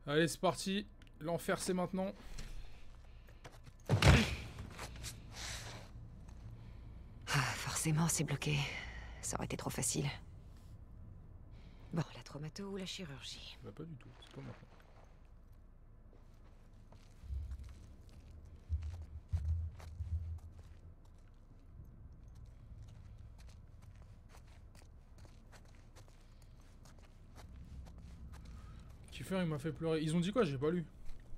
Allez, c'est parti. L'enfer, c'est maintenant. Ah, forcément, c'est bloqué. Ça aurait été trop facile. Bon, la traumato ou la chirurgie? Bah pas du tout, c'est pas maintenant. Kiefer, il m'a fait pleurer. Ils ont dit quoi? J'ai pas lu.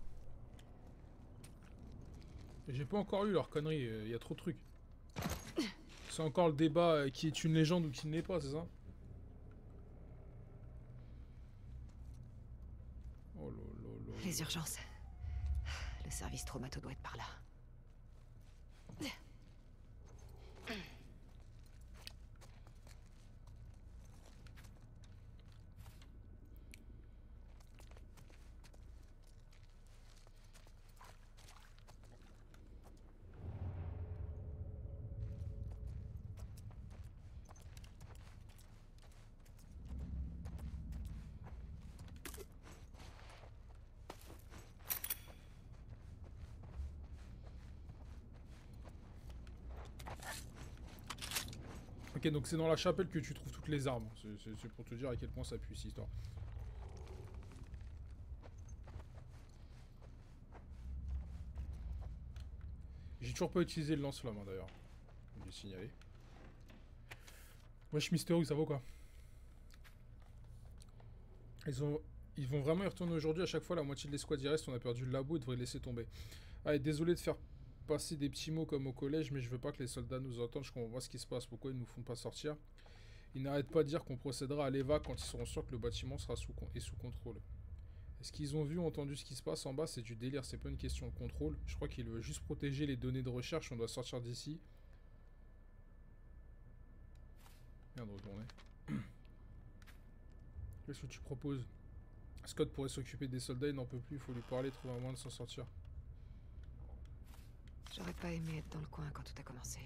J'ai pas encore lu leur connerie, il y a trop de trucs. C'est encore le débat qui est une légende ou qui ne l'est pas, c'est ça? Oh là. Les urgences. Le service traumato doit être par là. Ok, donc c'est dans la chapelle que tu trouves toutes les armes. C'est pour te dire à quel point ça pue cette histoire. J'ai toujours pas utilisé le lance-flamme d'ailleurs. Je vais signaler. Wesh Mystery, ça va quoi? Ils vont vraiment y retourner aujourd'hui. À chaque fois, la moitié de l'escouade y reste. On a perdu le labo, ils devraient le laisser tomber. Allez, désolé de faire passer des petits mots comme au collège, mais je veux pas que les soldats nous entendent. Je comprends pas ce qui se passe. Pourquoi ils nous font pas sortir? Ils n'arrêtent pas de dire qu'on procédera à l'évac quand ils seront sûrs que le bâtiment sera sous contrôle. Est-ce qu'ils ont vu ou entendu ce qui se passe en bas? C'est du délire, c'est pas une question de contrôle. Je crois qu'ils veulent juste protéger les données de recherche. On doit sortir d'ici. Merde, retourner. Qu'est-ce que tu proposes? Scott pourrait s'occuper des soldats, il n'en peut plus, il faut lui parler, trouver un moyen de s'en sortir. J'aurais pas aimé être dans le coin quand tout a commencé.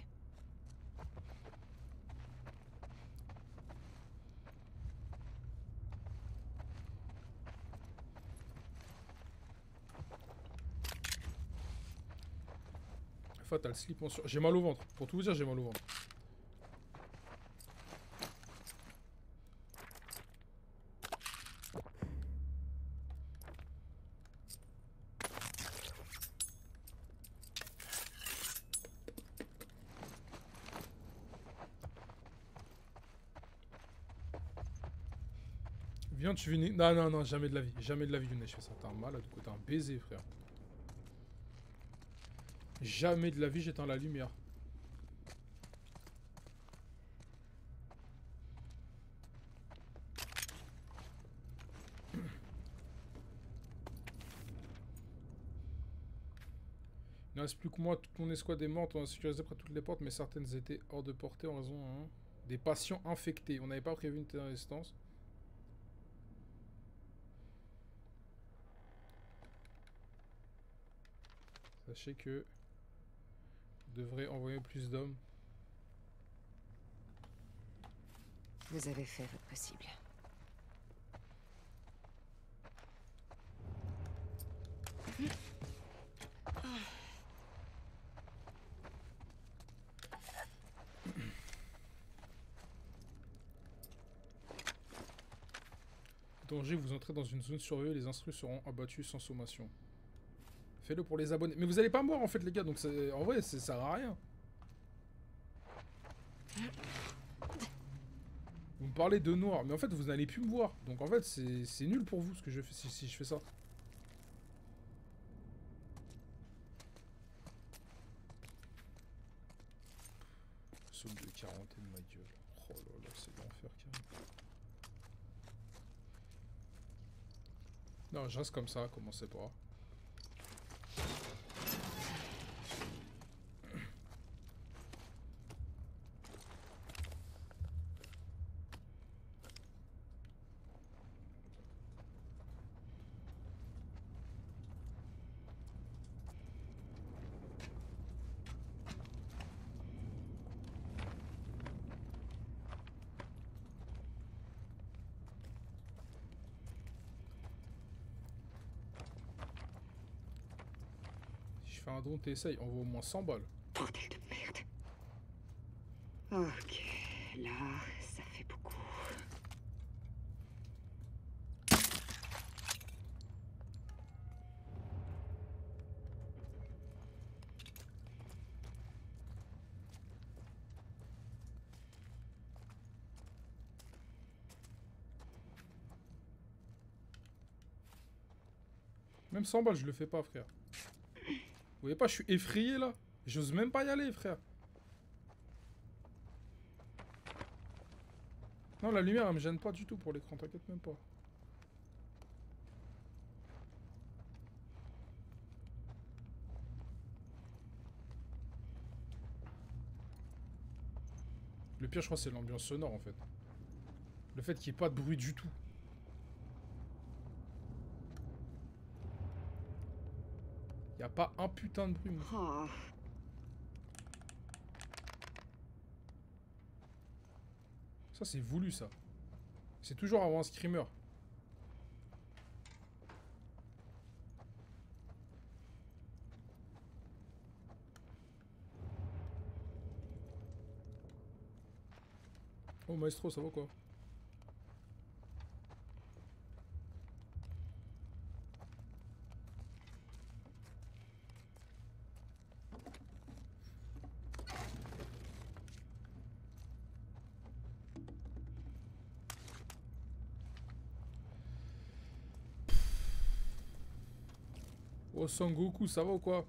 Fatal slip en sur... J'ai mal au ventre. Pour tout vous dire, j'ai mal au ventre. Viens, tu veux... Non, jamais de la vie. Jamais de la vie, Younes, je fais ça. T'es un malade, du coup, t'es un baiser, frère. Jamais de la vie, j'éteins la lumière. Il ne reste plus que moi, toute mon escouade est morte, on a sécurisé près de toutes les portes, mais certaines étaient hors de portée en raison des patients infectés. On n'avait pas prévu une telle résistance. Sachez que... devrait envoyer plus d'hommes. Vous avez fait votre possible. Danger, vous entrez dans une zone surveillée, les instrus seront abattus sans sommation. Fais-le pour les abonnés. Mais vous allez pas mourir en fait les gars, donc en vrai ça sert à rien. Vous me parlez de noir, mais en fait vous n'allez plus me voir. Donc en fait c'est nul pour vous ce que je fais si je fais ça. Saute de quarantaine ma gueule. Oh là là, c'est l'enfer carrément. Non, je reste comme ça, commencez pas. Fais un don, t'essayes. On va au moins 100 balles. Bordel de merde. Ok, là, ça fait beaucoup. Même 100 balles, je le fais pas, frère. Vous voyez pas, je suis effrayé, là. J'ose même pas y aller, frère. Non, la lumière, elle me gêne pas du tout pour l'écran, t'inquiète même pas. Le pire, je crois, c'est l'ambiance sonore, en fait. Le fait qu'il n'y ait pas de bruit du tout. Il n'y a pas un putain de bruit, moi. Oh. Ça, c'est voulu, ça. C'est toujours avant un screamer. Oh, maestro, ça va quoi? Oh, Sangoku, ça va ou quoi?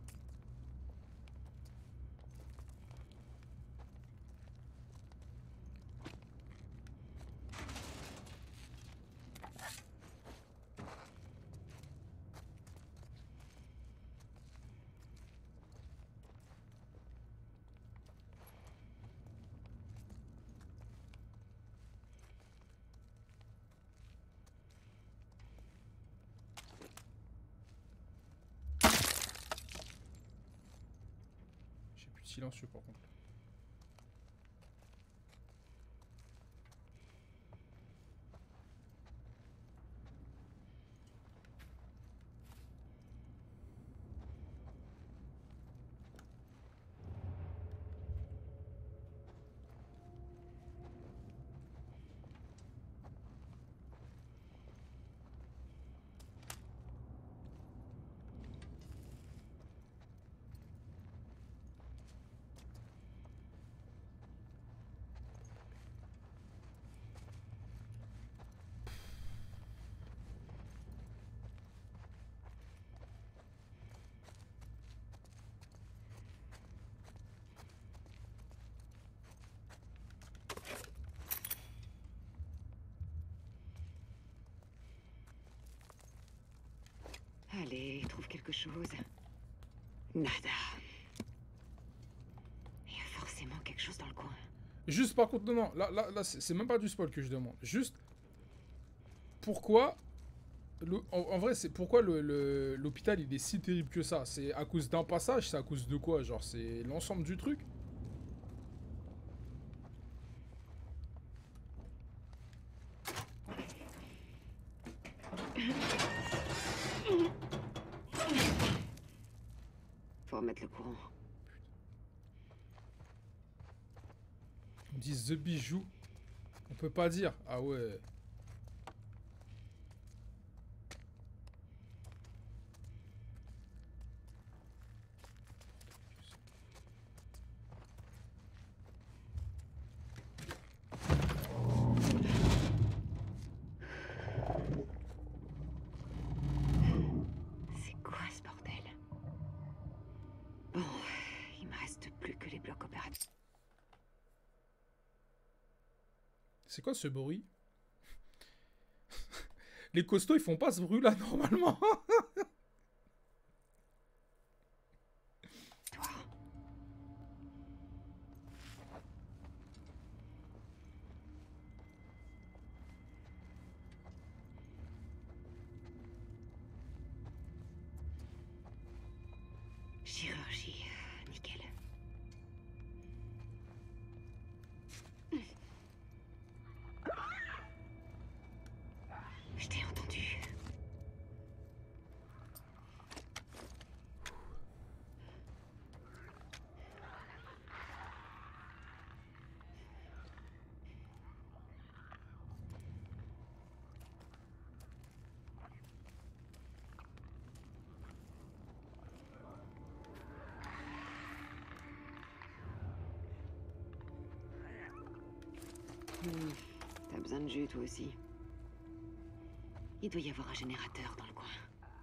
J'ai plus de silencieux, par contre. Allez, trouve quelque chose. Nada. Il y a forcément quelque chose dans le coin. Juste, par contre, non, là c'est même pas du spoil que je demande. Juste, pourquoi... En vrai, c'est pourquoi l'hôpital, il est si terrible que ça? C'est à cause d'un passage? C'est à cause de quoi? Genre, c'est l'ensemble du truc? Faut remettre le courant. On dit The Bijou. On peut pas dire. Ah ouais. C'est quoi ce bordel? Bon, il me reste plus que les blocs opératifs. C'est quoi ce bruit? Les costauds, ils font pas ce bruit là normalement. Toi. Chirurgie, nickel. Je t'ai entendu. de jus, toi aussi. Il doit y avoir un générateur dans le coin.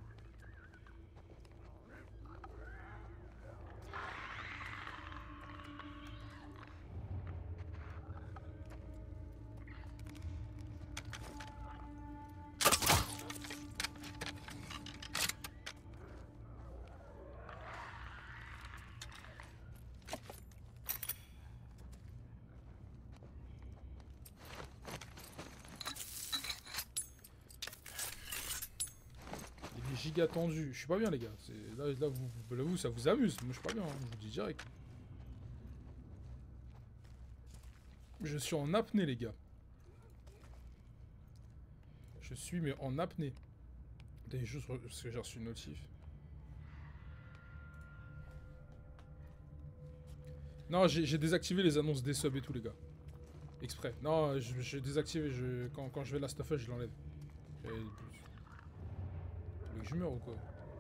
Giga tendu. Je suis pas bien, les gars. Là vous, ça vous amuse. Moi, je suis pas bien, hein. Je vous dis direct. Je suis en apnée, les gars. Je suis, mais en apnée. Des juste parce que j'ai reçu une notif. Non, j'ai désactivé les annonces des subs et tout, les gars. Exprès. Non, j'ai désactivé. Quand je vais Last of Us, je l'enlève. Vous voulez que je meure ou quoi?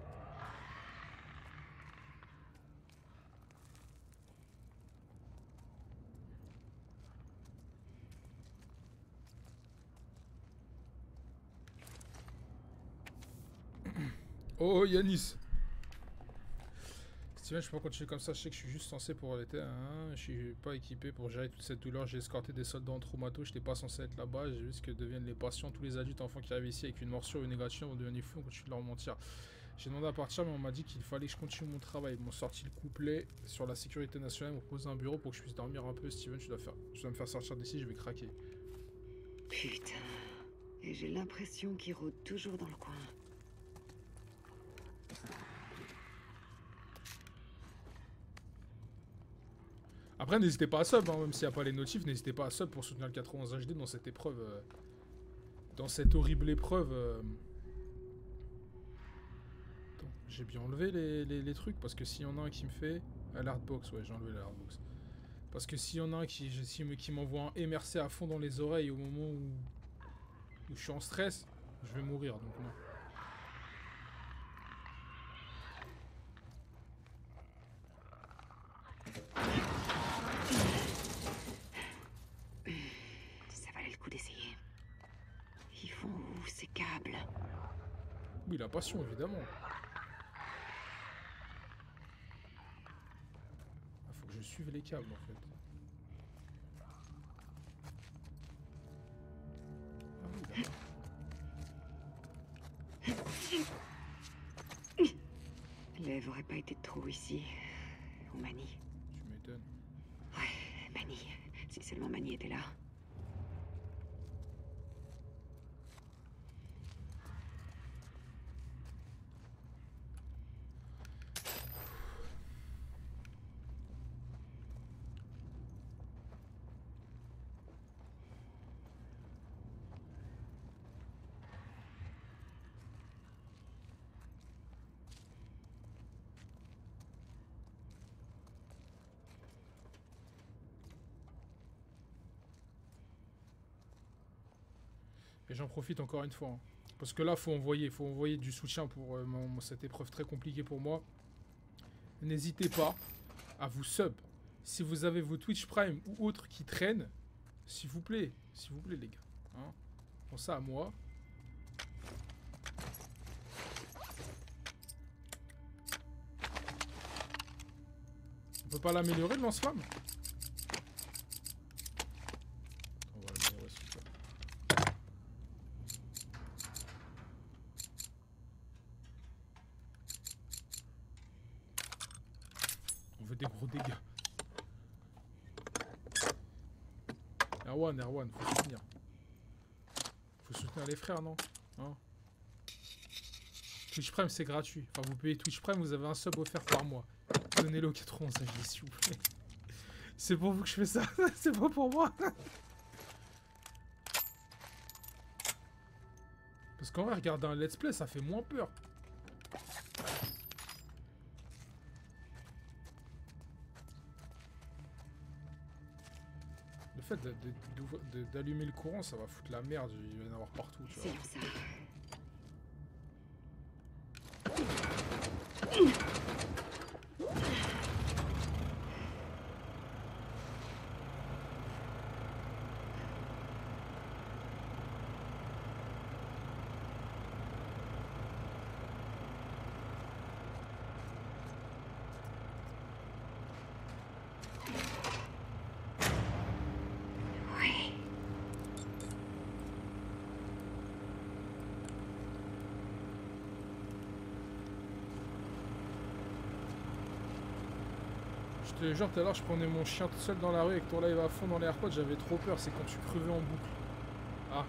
Oh, Yanis. Steven, je peux pas continuer comme ça. Je sais que je suis juste censé pour l'été. Hein. Je suis pas équipé pour gérer toute cette douleur. J'ai escorté des soldats en traumato. Je n'étais pas censé être là-bas. J'ai vu ce que deviennent les patients. Tous les adultes enfants qui arrivent ici avec une morsure ou une négation vont devenir fous. On continue de leur mentir. J'ai demandé à partir, mais on m'a dit qu'il fallait que je continue mon travail. Ils m'ont sorti le couplet sur la sécurité nationale. Ils m'ont posé un bureau pour que je puisse dormir un peu. Steven, tu dois me faire sortir d'ici. Je vais craquer. Putain. Et j'ai l'impression qu'il rôde toujours dans le coin. Après, n'hésitez pas à sub, hein, même s'il n'y a pas les notifs, n'hésitez pas à sub pour soutenir le 91 HD dans cette épreuve. Dans cette horrible épreuve. Attends, j'ai bien enlevé les trucs, parce que s'il y en a un qui me fait... L'hardbox, ouais, j'ai enlevé l'hardbox. Parce que s'il y en a un qui m'envoie un MRC à fond dans les oreilles au moment où je suis en stress, je vais mourir, donc non. Ça valait le coup d'essayer. Ils font où ces câbles? Oui, la passion, évidemment. Ah, faut que je suive les câbles, en fait. Ah oui, d'accord. L'Ève aurait pas été de trop ici. Ou Manny. Tu m'étonnes. Ouais, Manny. Si seulement Manny était là. Et j'en profite encore une fois. Hein. Parce que là, faut envoyer du soutien pour cette épreuve très compliquée pour moi. N'hésitez pas à vous sub. Si vous avez vos Twitch Prime ou autres qui traînent, s'il vous plaît, les gars. Hein, pensez à moi. On peut pas l'améliorer, le lance-flamme? On va l'améliorer, s'il vous plaît. On veut des gros dégâts. Erwan, faut soutenir. Faut soutenir les frères, non? Hein? Twitch Prime, c'est gratuit. Enfin, vous payez Twitch Prime, vous avez un sub offert par mois. Donnez-le au 91 HD, s'il vous plaît. C'est pour vous que je fais ça. C'est pas pour moi. Parce qu'en vrai, regarder un let's play, ça fait moins peur. Le fait d'allumer le courant, ça va foutre la merde. Il va y en avoir partout. Tu vois. C'est ça. te jure, tout à l'heure, je prenais mon chien tout seul dans la rue avec ton live à fond dans les AirPods, j'avais trop peur, c'est quand tu crevais en boucle. Ah.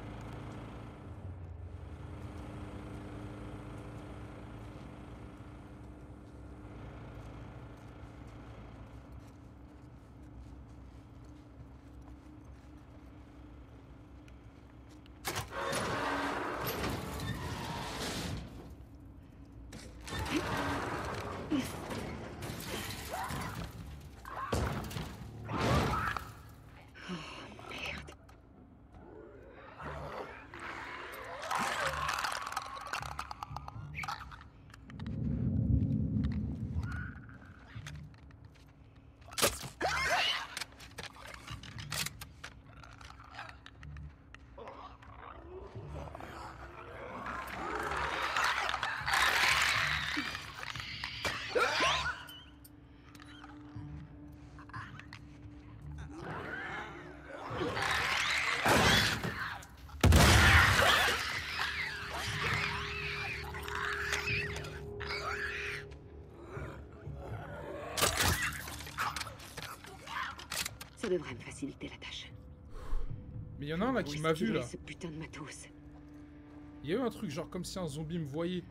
Ça devrait me faciliter la tâche. Mais il y en a un là qui m'a vu là. Ce putain de matos. Il y a eu un truc genre comme si un zombie me voyait.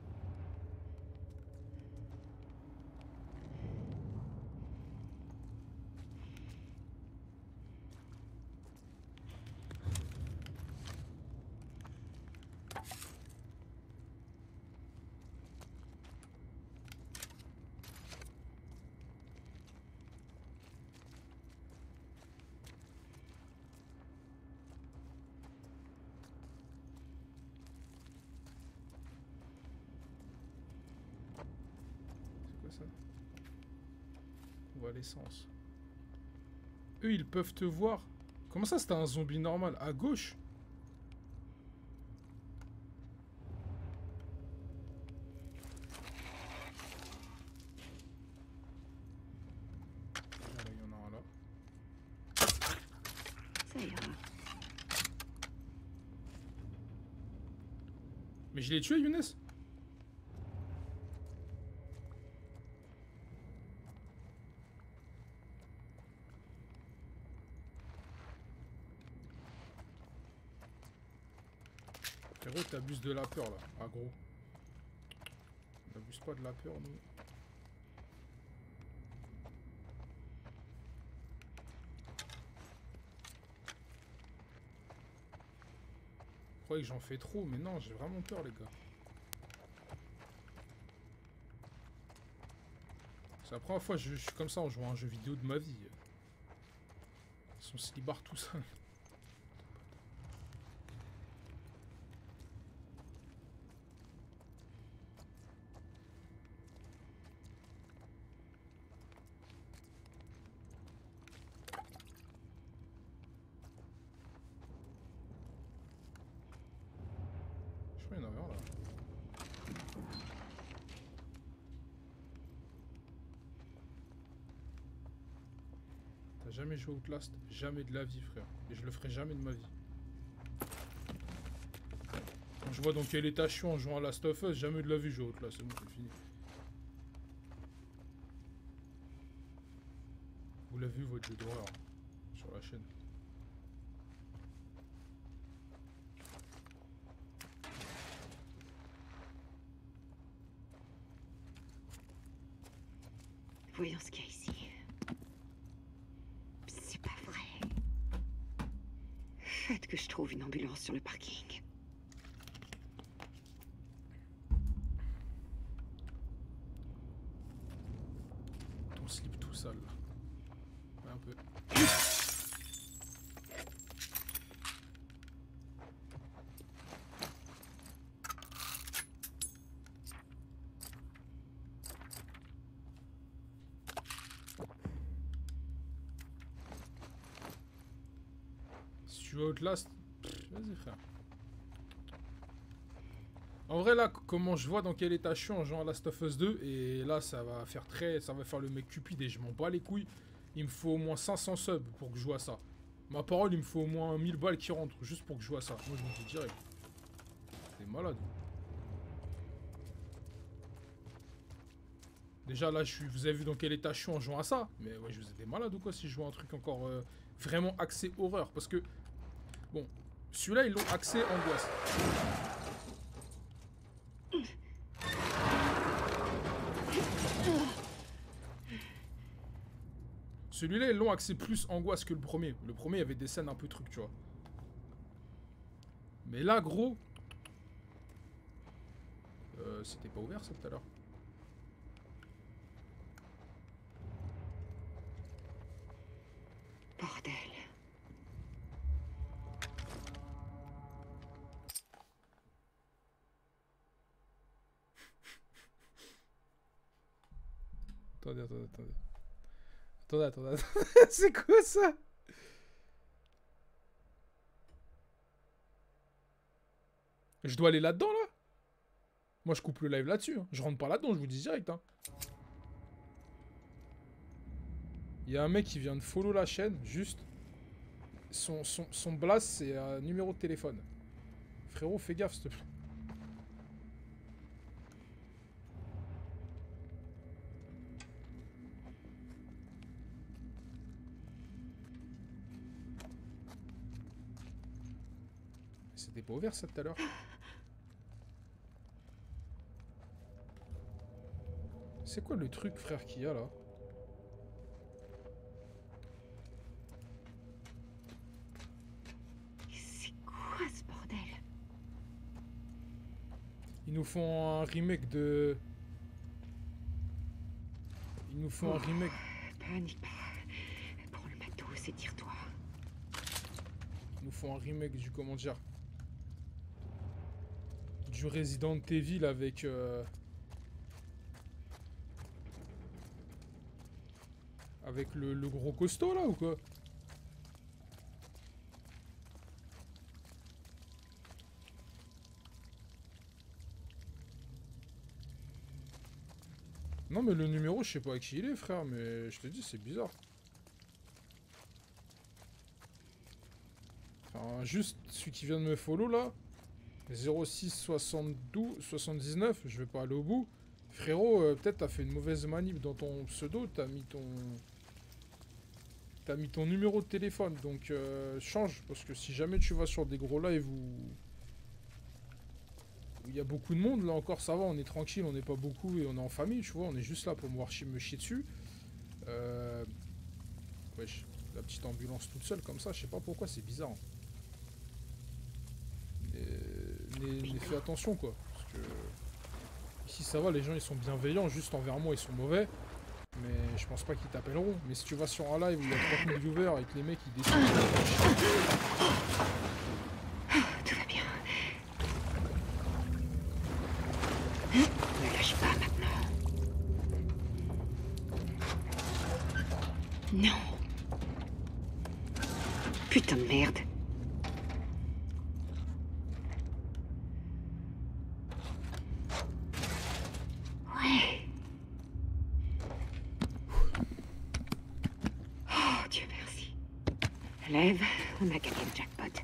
Convalescence. Eux, ils peuvent te voir. Comment ça, c'était un zombie normal? À gauche? Là, il y en a un là. Ça ira. Mais je l'ai tué, Younes? Frérot, t'abuses de la peur là, ah gros. N'abuse pas de la peur, nous. Je croyais que j'en fais trop, mais non, j'ai vraiment peur, les gars. C'est la première fois que je suis comme ça en jouant à un jeu vidéo de ma vie. Son slibard tout ça. Il y en avait un là. T'as jamais joué Outlast? Jamais de la vie, frère. Et je le ferai jamais de ma vie. Quand je vois dans quel état je suis en jouant à Last of Us, jamais de la vie jouer à Outlast. C'est bon, c'est fini. Vous l'avez vu, votre jeu d'horreur sur la chaîne. Voyons ce qu'il y a ici. C'est pas vrai. Faites que je trouve une ambulance sur le parking. Ton slip tout sale là. Ouais, un peu. Si tu veux Outlast, vas-y frère. En vrai là, comment je vois dans quel état je suis en jouant à Last of Us 2, et là ça va faire le mec cupide et je m'en bats les couilles. Il me faut au moins 500 subs pour que je joue à ça. Ma parole, il me faut au moins 1000 balles qui rentrent juste pour que je joue à ça. Moi je vous le dis direct. T'es malade. Déjà là, vous avez vu dans quel état je suis en jouant à ça. Mais ouais, je vous ai des malades ou quoi si je joue à un truc encore vraiment axé horreur. Parce que, bon, celui-là, ils l'ont axé angoisse. Celui-là, ils l'ont axé plus angoisse que le premier. Le premier, il y avait des scènes un peu trucs, tu vois. Mais là, gros... C'était pas ouvert ça tout à l'heure. Bordel. Attendez. C'est quoi ça? Je dois aller là-dedans, là? Moi, je coupe le live là-dessus. Hein. Je rentre pas là-dedans, je vous dis direct. Hein. Il y a un mec qui vient de follow la chaîne, juste. Son blast, c'est un numéro de téléphone. Frérot, fais gaffe, s'il te plaît. C'était pas ouvert ça tout à l'heure. C'est quoi le truc, frère, qu'il y a là? C'est quoi ce bordel? Ils nous font un remake de... Ils nous font un remake... Panique pas. Prends le matos et tire-toi. Ils nous font un remake du, comment dire... Du Resident Evil avec... Avec le gros costaud là ou quoi? Non mais le numéro je sais pas à qui il est frère, mais je te dis c'est bizarre. Enfin juste celui qui vient de me follow là. 06 72 79, je vais pas aller au bout. Frérot, peut-être t'as fait une mauvaise manip dans ton pseudo, t'as mis ton numéro de téléphone, donc change, parce que si jamais tu vas sur des gros lives où il y a beaucoup de monde, là encore ça va, on est tranquille, on n'est pas beaucoup et on est en famille, tu vois, on est juste là pour me voir me chier dessus. Wesh, la petite ambulance toute seule comme ça, je sais pas pourquoi, c'est bizarre. Mais fais attention quoi, parce que ici ça va, les gens ils sont bienveillants, juste envers moi ils sont mauvais. Mais je pense pas qu'ils t'appelleront. Mais si tu vas sur un live où il y a 30 000 viewers et que les mecs ils décident de... Tout va bien. Ne lâche pas maintenant. Non. Putain de merde. Ouais. Oh, Dieu merci. Lève, on a gagné le jackpot.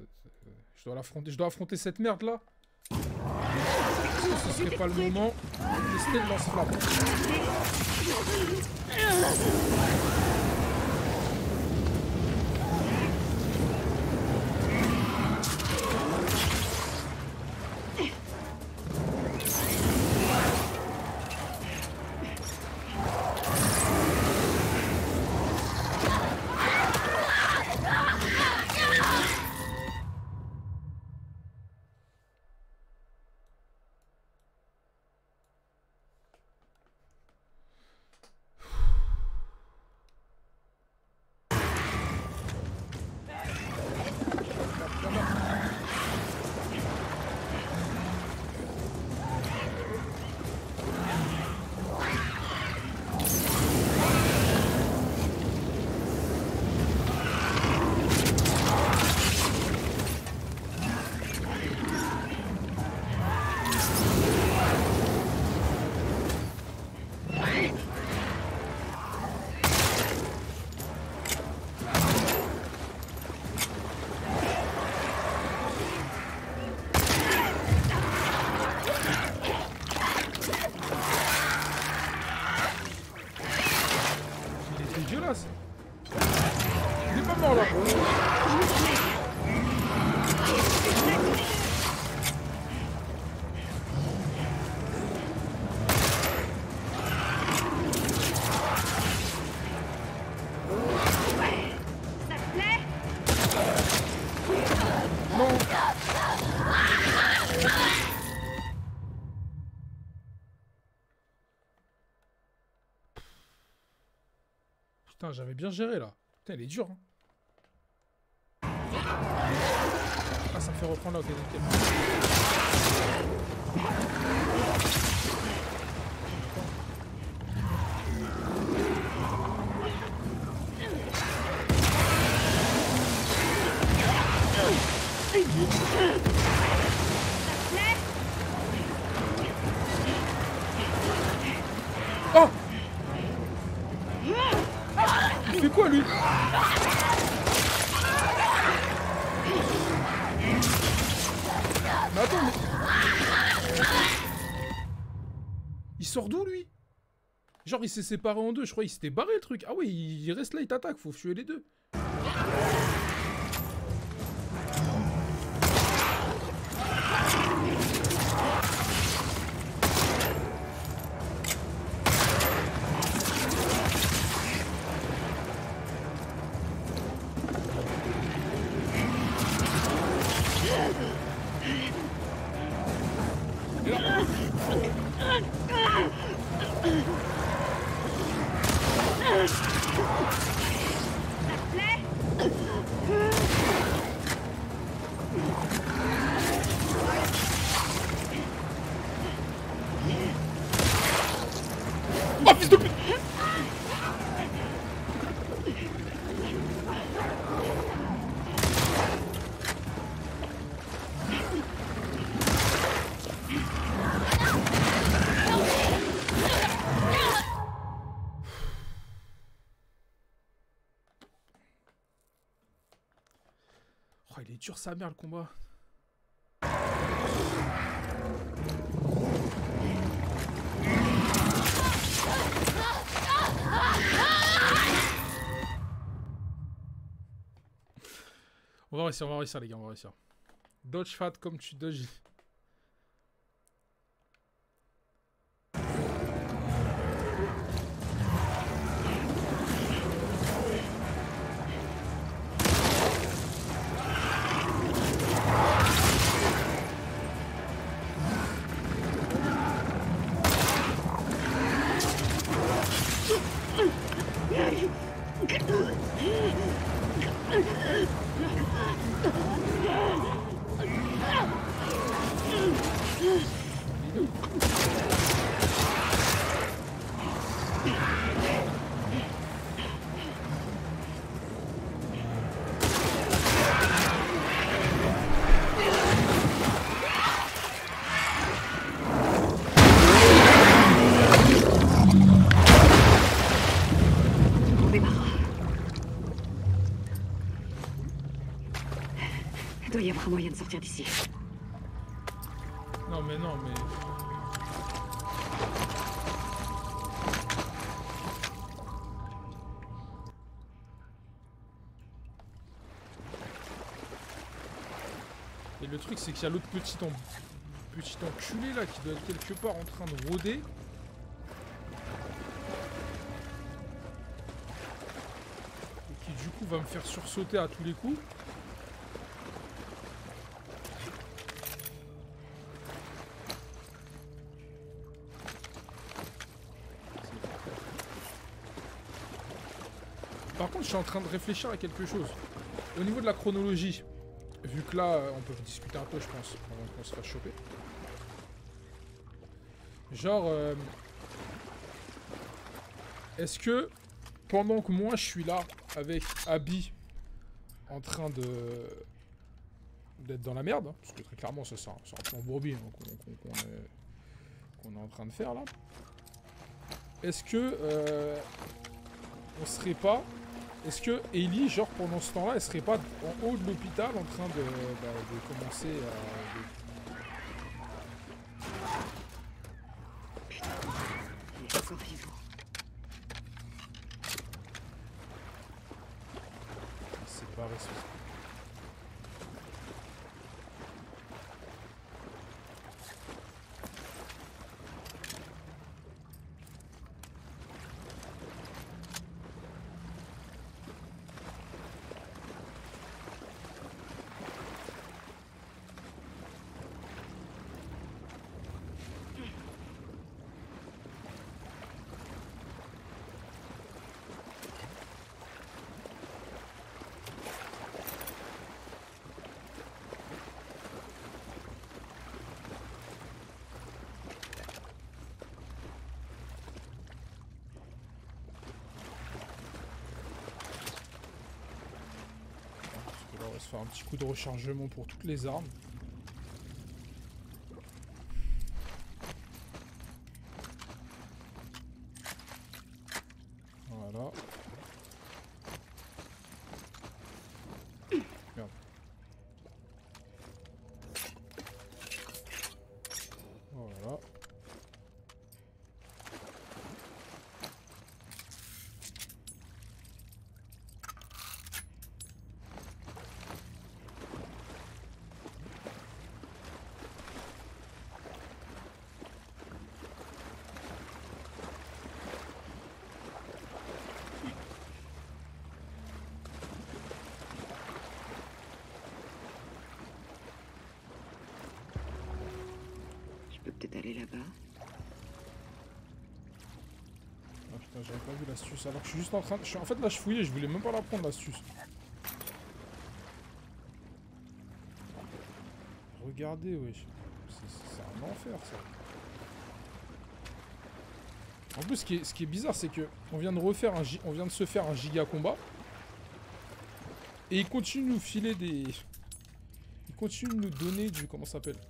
Je dois affronter cette merde là. Ce serait pas le moment de tester le lance-flamme. Il est pas mort là. Ça te plaît? Non. Putain, j'avais bien géré là. Putain, elle est dure. Hein. Ah, ça me fait reprendre là. Ok, nickel. Oh! Il fait quoi lui? Mais attends, mais... Il sort d'où lui? Genre il s'est séparé en deux, je crois qu'il s'était barré le truc. Ah oui, il reste là, il t'attaque, faut tuer les deux. Oh fils de pute! Oh, il est dur sa mère le combat. On va réussir les gars, on va réussir. Dodge fat comme tu dodges. y avoir moyen de sortir d'ici. Non mais non mais... Et le truc c'est qu'il y a l'autre petit enculé là qui doit être quelque part en train de rôder. Et qui du coup va me faire sursauter à tous les coups. Par contre je suis en train de réfléchir à quelque chose. Au niveau de la chronologie, vu que là on peut discuter un peu je pense, avant qu'on se fasse choper. Genre, est-ce que pendant que moi je suis là avec Abby en train d'être dans la merde, hein, parce que très clairement c'est un plan bourbier hein, qu'on est en train de faire là, est-ce que on serait pas, est-ce que Ellie, genre pendant ce temps-là, elle serait pas en haut de l'hôpital en train de commencer à... C'est pas responsable. On va se faire un petit coup de rechargement pour toutes les armes. Voilà. Merde. Voilà. Je peux peut-être aller là-bas. Ah putain, j'avais pas vu l'astuce. Alors que je suis juste en train de... En fait là je fouillais, je voulais même pas la prendre l'astuce. Regardez, wesh. C'est un enfer ça. En plus ce qui est bizarre c'est que on vient de se faire un giga combat. Et il continue de nous filer des... Il continue de nous donner du... Comment ça s'appelle?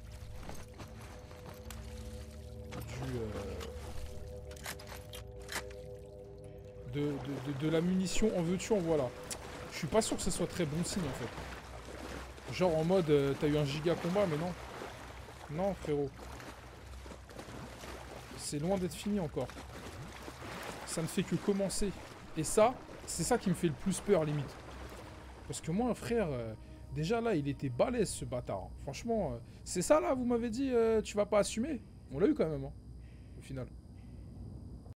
De la munition en veux-tu en voilà. Je suis pas sûr que ce soit très bon signe en fait. Genre en mode t'as eu un giga combat mais non. Non frérot. C'est loin d'être fini encore. Ça ne fait que commencer. Et ça, c'est ça qui me fait le plus peur limite. Parce que moi frère, déjà là il était balèze ce bâtard. Hein. Franchement, c'est ça là vous m'avez dit tu vas pas assumer. On l'a eu quand même hein, au final.